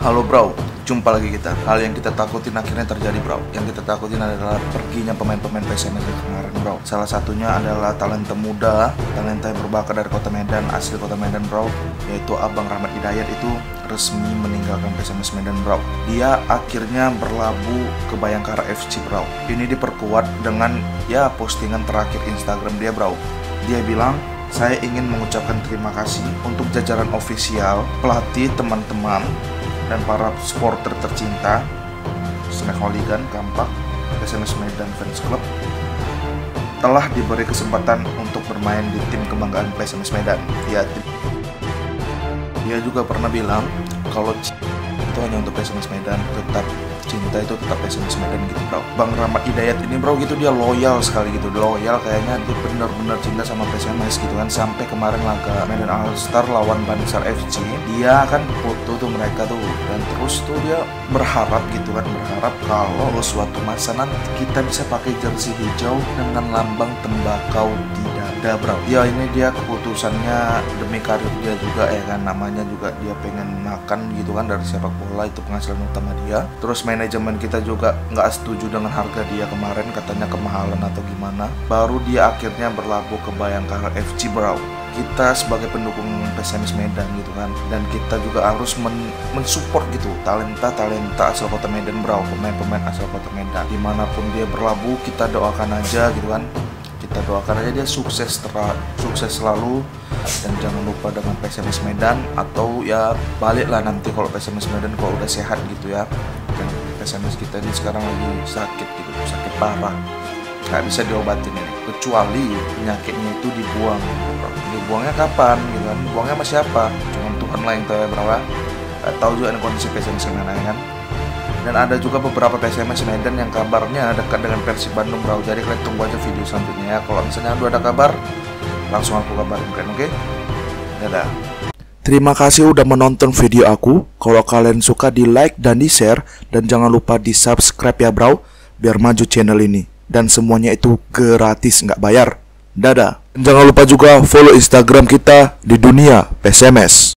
Halo bro, jumpa lagi kita. Hal yang kita takutin akhirnya terjadi bro. Yang kita takutin adalah perginya pemain-pemain PSMS kemarin bro. Salah satunya adalah talenta muda, talenta yang berbakat dari kota Medan, asli kota Medan bro, yaitu Abang Rahmat Hidayat itu resmi meninggalkan PSMS Medan bro. Dia akhirnya berlabuh ke Bayangkara FC bro. Ini diperkuat dengan postingan terakhir Instagram dia bro. Dia bilang, saya ingin mengucapkan terima kasih untuk jajaran ofisial, pelatih, teman-teman, dan para supporter tercinta Snack Hooligan, Kampak, PSMS Medan Fans Club telah diberi kesempatan untuk bermain di tim kebanggaan PSMS Medan. Dia juga pernah bilang kalau itu hanya untuk PSMS Medan, tetap cinta itu tetap PSMS Medan gitu bro. Bang Rahmat Hidayat ini bro gitu, dia loyal sekali gitu, loyal kayaknya dia benar-benar cinta sama PSMS gitu kan. Sampai kemarin laga Medan All Star lawan Bansar FC, dia kan foto tuh mereka tuh, dan terus tuh dia berharap gitu kan, berharap kalau suatu masa nanti kita bisa pakai jersey hijau dengan lambang tembakau di dada bro. Ya ini dia keputusannya demi karir dia juga ya kan, namanya juga dia pengen makan gitu kan dari sepak bola, itu penghasilan utama dia. Terus manajemen kita juga nggak setuju dengan harga dia kemarin, katanya kemahalan atau gimana. Baru dia akhirnya berlabuh ke Bayangkara FC bro. Kita sebagai pendukung PSMS Medan gitu kan, dan kita juga harus mensupport gitu talenta asal kota Medan bro, pemain-pemain asal kota Medan. Dimanapun dia berlabuh, kita doakan aja gitu kan, kita doakan aja dia sukses selalu, dan jangan lupa dengan PSMS Medan, atau ya baliklah nanti kalau PSMS Medan kalau udah sehat gitu ya. Dan PSMS kita ini sekarang lagi sakit gitu, sakit parah, nggak bisa diobatin ini, kecuali penyakitnya itu dibuang. Dibuangnya kapan gitu kan, buangnya sama siapa, cuma Tuhan lah yang tahu ya bro. Nggak tahu juga kondisi PSMS Medan kan. Dan ada juga beberapa PSMS Medan yang kabarnya dekat dengan Persib Bandung bro. Jadi kalian tunggu aja video selanjutnya ya. Kalau misalnya ada kabar, langsung aku kabarin kalian, oke? Dadah. Terima kasih udah menonton video aku. Kalau kalian suka di like dan di share, dan jangan lupa di subscribe ya bro, biar maju channel ini. Dan semuanya itu gratis, nggak bayar. Dadah. Dan jangan lupa juga follow Instagram kita di Dunia PSMS.